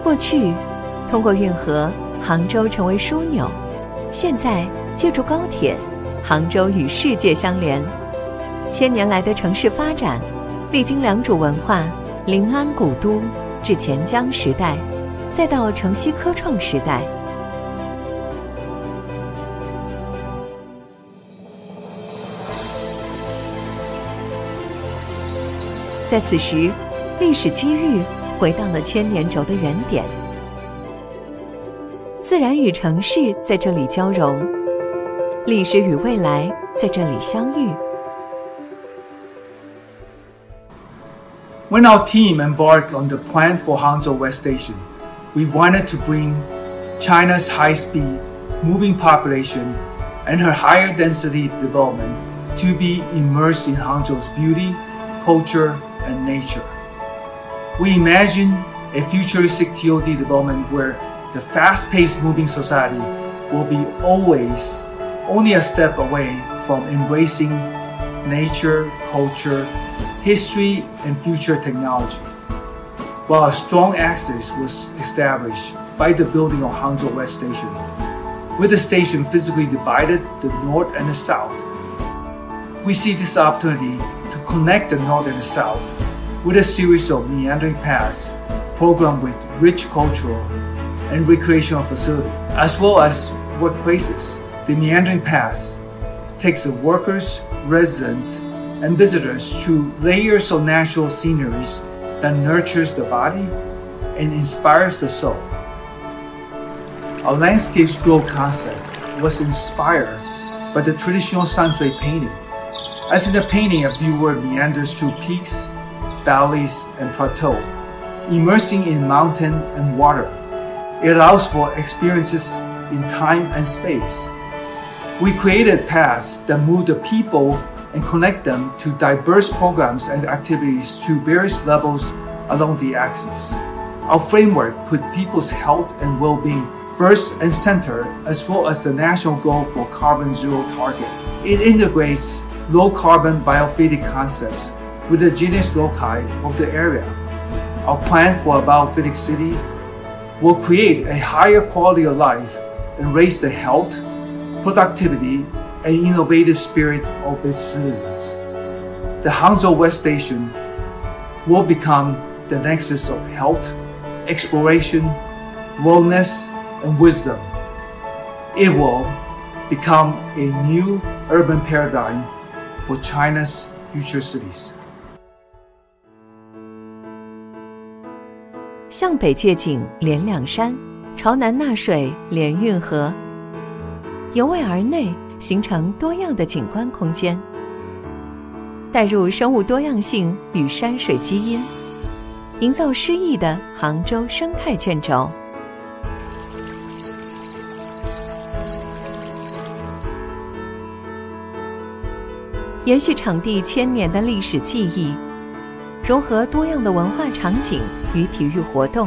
过去，通过运河，杭州成为枢纽；现在，借助高铁，杭州与世界相连。千年来的城市发展，历经良渚文化、临安古都至钱江时代，再到城西科创时代。在此时，历史机遇回到了千年轴的原点，自然与城市在这里交融，历史与未来在这里相遇。 When our team embarked on the plan for Hangzhou West Station, we wanted to bring China's high-speed moving population and her higher density development to be immersed in Hangzhou's beauty, culture, and nature. We imagine a futuristic TOD development where the fast-paced moving society will be always only a step away from embracing nature, culture, history, and future technology. While a strong axis was established by the building of Hangzhou West Station, with the station physically divided the north and the south, we see this opportunity to connect the north and the south with a series of meandering paths programmed with rich cultural and recreational facilities, as well as workplaces. The meandering paths takes the workers, residents, and visitors through layers of natural sceneries that nurtures the body and inspires the soul. Our landscapes grow concept was inspired by the traditional Sanshui painting. As in the painting, a viewer meanders through peaks, valleys, and plateaux, immersing in mountain and water. It allows for experiences in time and space. We created paths that move the people and connect them to diverse programs and activities through various levels along the axis. Our framework put people's health and well-being first and center, as well as the national goal for carbon zero target. It integrates low-carbon biophytic concepts with the genius loci of the area. Our plan for a biophytic city will create a higher quality of life and raise the health, productivity, and innovative spirit of its citizens. The Hangzhou West Station will become the nexus of health, exploration, wellness, and wisdom. It will become a new urban paradigm for China's future cities. 向北借景连两山，朝南纳水连运河，由外而内形成多样的景观空间，带入生物多样性与山水基因，营造诗意的杭州生态卷轴。延续场地千年的历史记忆，融合多样的文化场景与体育活动，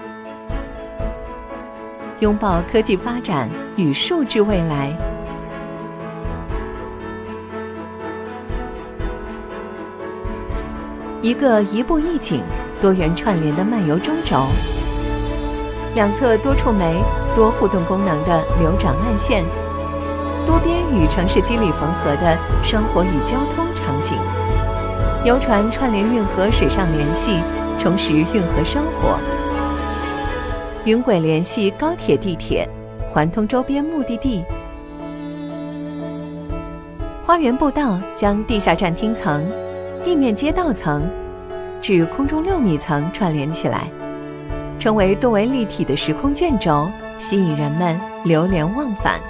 拥抱科技发展与数字未来。一个一步一景、多元串联的漫游中轴，两侧多触媒、多互动功能的流转岸线，多边与城市肌理缝合的生活与交通场景。游船串联运河水上联系，重拾运河生活；云轨联系高铁地铁，环通周边目的地。花园步道将地下站厅层、地面街道层至空中6米层串联起来，成为多维立体的时空卷轴，吸引人们流连忘返。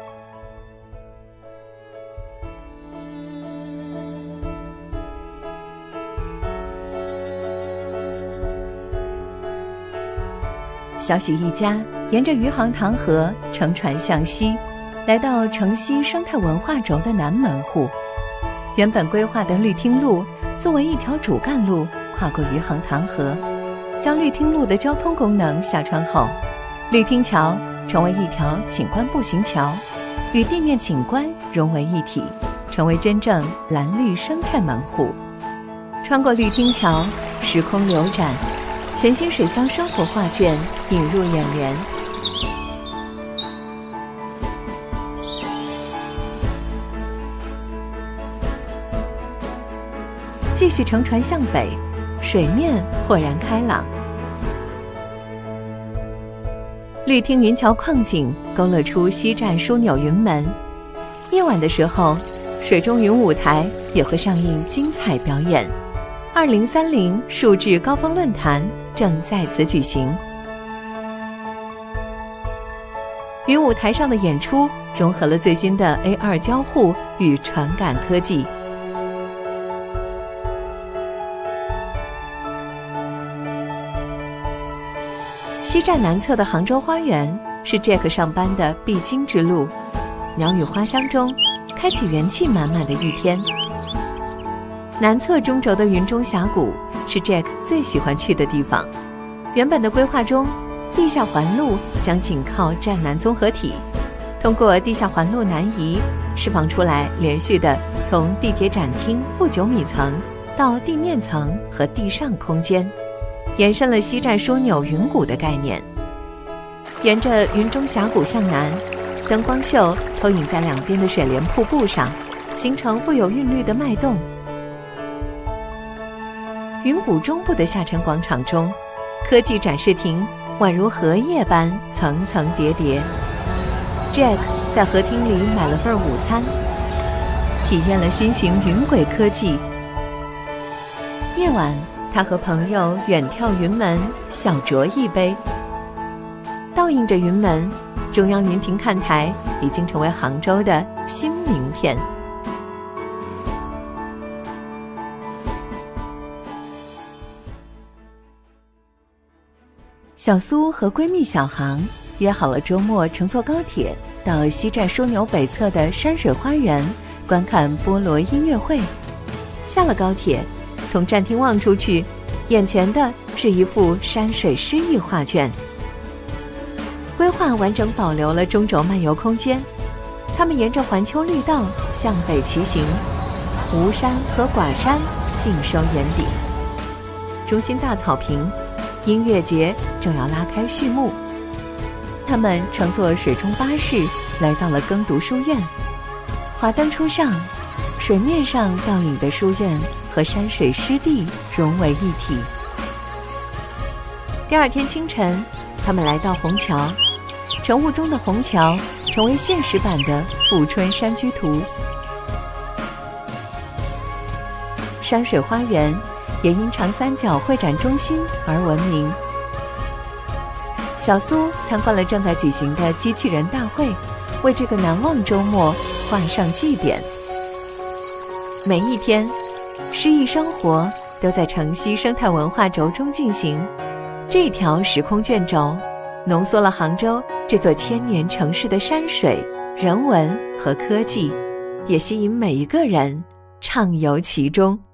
小许一家沿着余杭塘河乘船向西，来到城西生态文化轴的南门户。原本规划的绿汀路作为一条主干路跨过余杭塘河，将绿汀路的交通功能下穿后，绿汀桥成为一条景观步行桥，与地面景观融为一体，成为真正蓝绿生态门户。穿过绿汀桥，时空流转， 全新水乡生活画卷映入眼帘。继续乘船向北，水面豁然开朗。绿汀云桥矿井勾勒出西站枢纽云门，夜晚的时候，水中云舞台也会上映精彩表演。2030数字高峰论坛正在此举行。云舞台上的演出融合了最新的 AR 交互与传感科技。西站南侧的杭州花园是 Jack 上班的必经之路，鸟语花香中开启元气满满的一天。南侧中轴的云中峡谷是 Jack 最喜欢去的地方。原本的规划中，地下环路将紧靠站南综合体，通过地下环路南移，释放出来连续的从地铁展厅负9米层到地面层和地上空间，延伸了西站枢纽云谷的概念。沿着云中峡谷向南，灯光秀投影在两边的水帘瀑布上，形成富有韵律的脉动。云谷中部的下沉广场中，科技展示亭宛如荷叶般层层叠叠。Jack 在河厅里买了份午餐，体验了新型云轨科技。夜晚，他和朋友远眺云门，小酌一杯。倒映着云门，中央云亭看台已经成为杭州的新名片。小苏和闺蜜小航约好了周末乘坐高铁到西站枢纽北侧的山水花园观看菠萝音乐会。下了高铁，从站厅望出去，眼前的是一幅山水诗意画卷。规划完整保留了中轴漫游空间，他们沿着环丘绿道向北骑行，吴山和寡山尽收眼底。中心大草坪，音乐节正要拉开序幕。他们乘坐水中巴士来到了耕读书院，华灯初上，水面上倒影的书院和山水湿地融为一体。第二天清晨，他们来到虹桥，晨雾中的虹桥成为现实版的富春山居图。山水花园也因长三角会展中心而闻名。小苏参观了正在举行的机器人大会，为这个难忘周末画上句点。每一天，诗意生活都在城西生态文化轴中进行。这条时空卷轴浓缩了杭州这座1000年城市的山水、人文和科技，也吸引每一个人畅游其中。